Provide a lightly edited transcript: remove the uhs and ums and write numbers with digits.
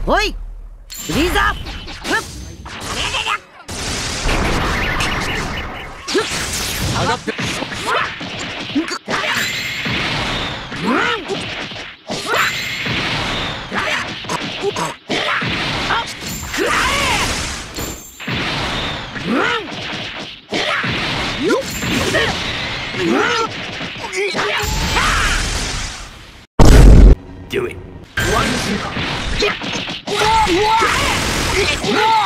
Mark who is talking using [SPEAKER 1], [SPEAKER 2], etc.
[SPEAKER 1] おいフリーザー。
[SPEAKER 2] 上がって。
[SPEAKER 3] Do it.
[SPEAKER 2] One, two,